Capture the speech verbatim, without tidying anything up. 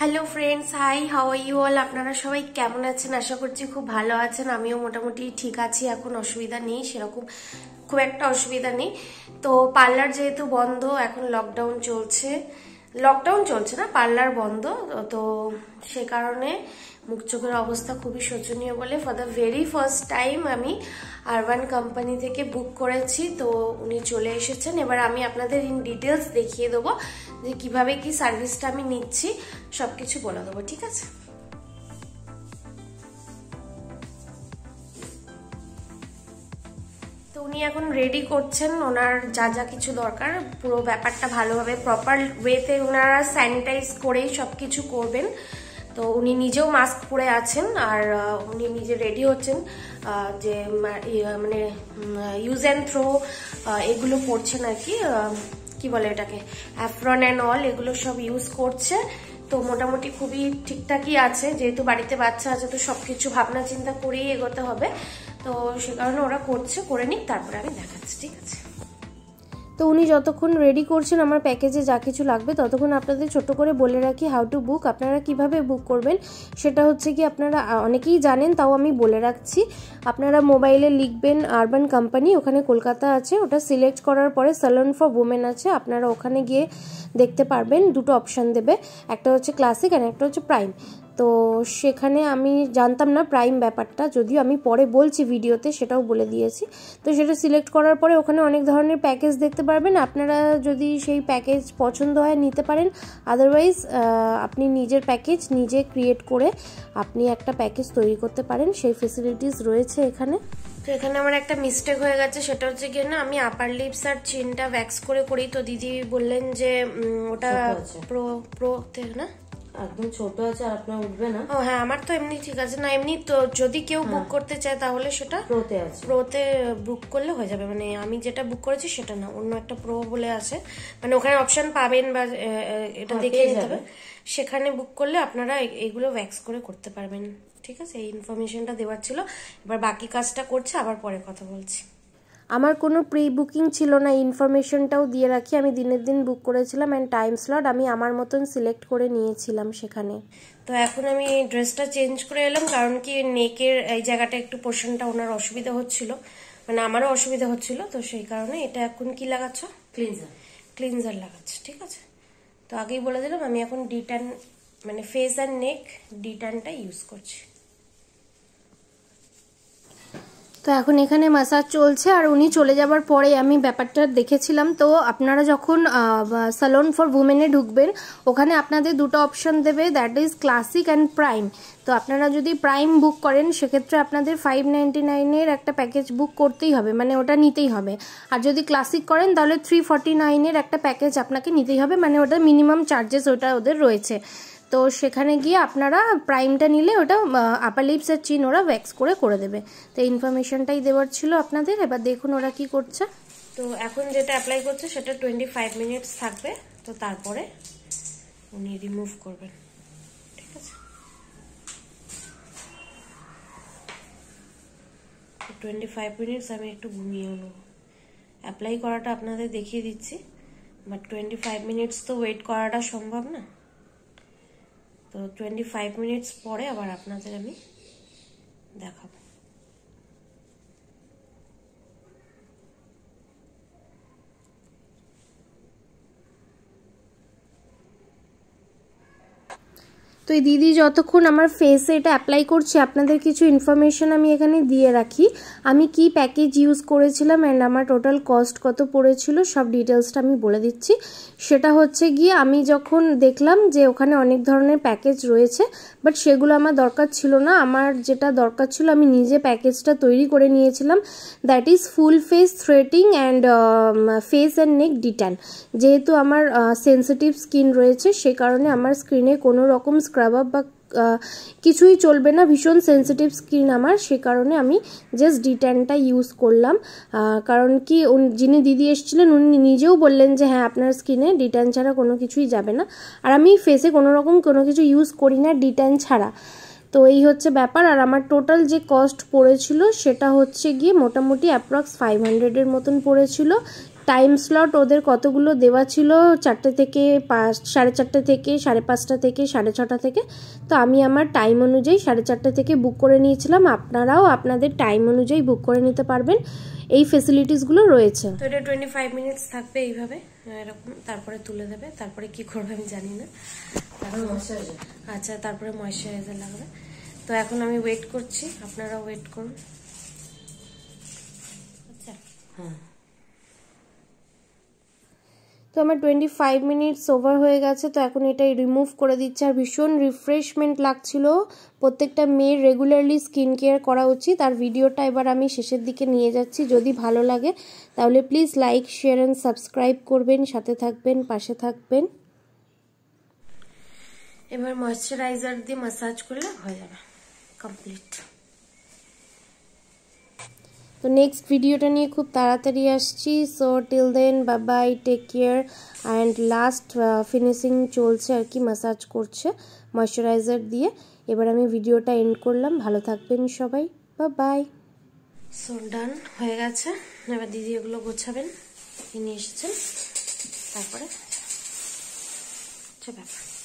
Hello friends, hi, how are you all? আপনারা সবাই কেমন আছেন? আশা করছি খুব ভালো আছেন। আমিও মোটামুটি ঠিক আছি, এখন অসুবিধা নেই, সেরকম খুব একটা অসুবিধা নেই। তো পার্লার যেহেতু বন্ধ, এখন লকডাউন চলছে, লকডাউন চলছে না, পার্লার বন্ধ, তো সে কারণে মুখ চোখের অবস্থা খুবই শোচনীয় বলে for the very first time আমি আরবান কোম্পানি থেকে বুক করেছি। তো উনি চলে এসেছেন, এবার আমি আপনাদের ইন ডিটেলস দেখিয়ে দেবো যে কিভাবে কি সার্ভিসটা আমি নিচ্ছি, সব কিছু বলে দেবো, ঠিক আছে? তো উনি এখন রেডি করছেন, ওনার যা যা কিছু দরকার পুরো ব্যাপারটা ভালোভাবে প্রপার ওয়েতে ওনারা স্যানিটাইজ করেই সব কিছু করবেন। তো উনি নিজেও মাস্ক পরে আছেন, আর উনি নিজে রেডি হচ্ছেন, যে মানে ইউজ অ্যান্ড থ্রো এগুলো পড়ছেন আর কি, কি বলে এটাকে, অ্যাফ্রন অ্যান্ড অল, এগুলো সব ইউজ করছে। তো মোটামুটি খুবই ঠিকঠাকই আছে, যেহেতু বাড়িতে বাচ্চা আছে তো সবকিছু ভাবনা চিন্তা করেই এগোতে হবে। তো সে কারণে ওরা করছে, করে নিক, তারপরে আমি দেখাচ্ছি, ঠিক আছে? তো উনি যতক্ষণ রেডি করছেন আমার প্যাকেজে যা কিছু লাগবে, ততক্ষণ আপনাদের ছোট করে বলে রাখি হাউ টু বুক, আপনারা কিভাবে বুক করবেন। সেটা হচ্ছে কি, আপনারা অনেকেই জানেন, তাও আমি বলে রাখছি। আপনারা মোবাইলে লিখবেন আরবান কোম্পানি, ওখানে কলকাতা আছে, ওটা সিলেক্ট করার পরে স্যালন ফর উমেন আছে, আপনারা ওখানে গিয়ে দেখতে পারবেন, দুটো অপশান দেবে, একটা হচ্ছে ক্লাসিক আর একটা হচ্ছে প্রাইম। তো সেখানে আমি জানতাম না প্রাইম ব্যাপারটা, যদিও আমি পরে বলছি ভিডিওতে, সেটাও বলে দিয়েছি। তো সেটা সিলেক্ট করার পরে ওখানে অনেক ধরনের প্যাকেজ দেখতে পারবেন, আপনারা যদি সেই প্যাকেজ পছন্দ হয় নিতে পারেন, আদারওয়াইজ আপনি নিজের প্যাকেজ নিজে ক্রিয়েট করে আপনি একটা প্যাকেজ তৈরি করতে পারেন, সেই ফেসিলিটিস রয়েছে এখানে। তো এখানে আমার একটা মিস্টেক হয়ে গেছে, সেটা হচ্ছে গিয়ে না, আমি আপার লিপস আর চিনটা ভ্যাক্স করে করি, তো দিদি বললেন যে ওটা প্রো প্রোতে না, একদম ছোট আছে আর আপনার উঠবে না। ও হ্যাঁ, আমার তো এমনি ঠিক আছে না, এমনি তো যদি কেউ বুক করতে চায় তাহলে সেটা প্রোতে আছে, প্রোতে বুক করলে হয়ে যাবে। মানে আমি যেটা বুক করেছি সেটা না, অন্য একটা প্রো বলে আছে, মানে ওখানে অপশন পাবেন বা এটা দেখে নিতে হবে, সেখানে বুক করলে আপনারা এগুলো ভ্যাক্স করে করতে পারবেন, ঠিক আছে? এই ইনফরমেশনটা দেওয়ার ছিল, এবার বাকি কাজটা করছে, আবার পরে কথা বলছি। আমার কোনো প্রি বুকিং ছিল না, ইনফরমেশনটাও দিয়ে রাখি, আমি দিনের দিন বুক করেছিলাম, অ্যান্ড টাইম স্লট আমি আমার মতন সিলেক্ট করে নিয়েছিলাম সেখানে। তো এখন আমি ড্রেসটা চেঞ্জ করে এলাম, কারণ কি নেকের এই জায়গাটা একটু পোর্শনটা ওনার অসুবিধা হচ্ছিল, মানে আমারও অসুবিধা হচ্ছিল, তো সেই কারণে এটা এখন কি লাগাচ্ছ? ক্লিনজার ক্লিনজার লাগাচ্ছ, ঠিক আছে? তো আগেই বলে দিলাম আমি এখন ডি ট্যান, মানে ফেস অ্যান্ড নেক ডি ট্যানটা ইউজ করছি। তো এখন এখানে ম্যাসাজ চলছে, আর উনি চলে যাবার পরে আমি ব্যাপারটা দেখেছিলাম। তো আপনারা যখন স্যালন ফর উমেনে ঢুকবেন, ওখানে আপনাদের দুটো অপশন দেবে, that is classic and prime. তো আপনারা যদি প্রাইম বুক করেন সেক্ষেত্রে আপনাদের ফাইভ নাইনটি নাইনের একটা প্যাকেজ বুক করতেই হবে, মানে ওটা নিতেই হবে। আর যদি ক্লাসিক করেন তাহলে থ্রি ফর্টি নাইনের একটা প্যাকেজ আপনাকে নিতেই হবে, মানে ওটা মিনিমাম চার্জেস ওটা ওদের রয়েছে। তো সেখানে গিয়ে আপনারা প্রাইমটা নিলে ওটা আপার লিপস আর চিন ওরা ভ্যাক্স করে করে দেবে। তো ইনফরমেশনটাই দেওয়ার ছিল আপনাদের, এবার দেখুন ওরা কি করছে। তো এখন যেটা অ্যাপ্লাই করছে সেটা টোয়েন্টি ফাইভ মিনিটস থাকবে, তো তারপরে উনি রিমুভ করবেন, ঠিক আছে? টোয়েন্টি ফাইভ মিনিটস আমি একটু ঘুমিয়ে নেব, অ্যাপ্লাই করাটা আপনাদের দেখিয়ে দিচ্ছি, বাট টোয়েন্টি ফাইভ মিনিটস তো ওয়েট করাটা সম্ভব না। তো টোয়েন্টি ফাইভ মিনিটস পরে আবার আপনাদের আমি দেখাবো। তো এই দিদি যতক্ষণ আমার ফেসে এটা অ্যাপ্লাই করছে, আপনাদের কিছু ইনফরমেশন আমি এখানে দিয়ে রাখি, আমি কি প্যাকেজ ইউজ করেছিলাম অ্যান্ড আমার টোটাল কস্ট কত পড়েছিল, সব ডিটেলসটা আমি বলে দিচ্ছি। সেটা হচ্ছে গিয়ে, আমি যখন দেখলাম যে ওখানে অনেক ধরনের প্যাকেজ রয়েছে, বাট সেগুলো আমার দরকার ছিল না, আমার যেটা দরকার ছিল আমি নিজে প্যাকেজটা তৈরি করে নিয়েছিলাম, that is full face threading and face and neck detan. যেহেতু আমার সেন্সিটিভ স্কিন রয়েছে, সে কারণে আমার স্কিনে কোনো রকম স্ক্রাব আপ বা কিছুই চলবে না, ভীষণ সেন্সিটিভ স্কিন আমার, সে কারণে আমি জাস্ট ডিট্যানটা ইউজ করলাম। কারণ কি যিনি দিদি এসেছিলেন উনি নিজেও বললেন যে হ্যাঁ আপনার স্কিনে ডিট্যান ছাড়া কোনো কিছুই যাবে না, আর আমি ফেসে কোনো রকম কোনো কিছু ইউজ করি না ডিট্যান ছাড়া। তো এই হচ্ছে ব্যাপার, আর আমার টোটাল যে কস্ট পড়েছিল সেটা হচ্ছে গিয়ে মোটামুটি অ্যাপ্রক্স ফাইভ হান্ড্রেডের মতন পড়েছিল, টাইম স্লট ওদের কতগুলো দেওয়া ছিল, চারটে থেকে পাঁচ, সাড়ে চারটে থেকে সাড়ে পাঁচটা থেকে সাড়ে ছটা থেকে। তো আমি আমার টাইম অনুযায়ী সাড়ে চারটে থেকে বুক করে নিয়েছিলাম। আপনারাও আপনাদের টাইম অনুযায়ী বুক করে নিতে পারবেন, এই ফেসিলিটিসগুলো রয়েছে। তো এটা টোয়েন্টি ফাইভ মিনিটস থাকবে এইভাবে এরকম, তারপরে তুলে দেবে। তারপরে কি করবে আমি জানি না। আচ্ছা, তারপরে ময়শ্চারাইজার লাগবে। তো এখন আমি ওয়েট করছি, আপনারা ওয়েট করুন। আচ্ছা, হ্যাঁ। তো আমার টোয়েন্টি ফাইভ মিনিটস ওভার হয়ে গেছে। তো এখন এটাই রিমুভ করে দিচ্ছে। আর ভীষণ রিফ্রেশমেন্ট লাগছিল। প্রত্যেকটা মেয়ের রেগুলারলি স্কিন কেয়ার করা উচিত। আর ভিডিওটা এবার আমি শেষের দিকে নিয়ে যাচ্ছি। যদি ভালো লাগে তাহলে please like, share and subscribe করবেন, সাথে থাকবেন, পাশে থাকবেন। এবার ময়শ্চারাইজার দিয়ে ম্যাসাজ করলে হয়ে যাবে কমপ্লিট। তো নেক্সট ভিডিওটা নিয়ে খুব তাড়াতাড়ি আসছি। So till then bye bye, take care. And last finishing চলছে আর কি, ম্যাসাজ করছে ময়শ্চারাইজার দিয়ে। এবার আমি ভিডিওটা এন্ড করলাম। ভালো থাকবেন সবাই, বাই বাই। সো ডান হয়ে গেছে। এবার দিদি এগুলো গোছাবেন, নিয়ে এসেছেন। তারপরে ব্যাপার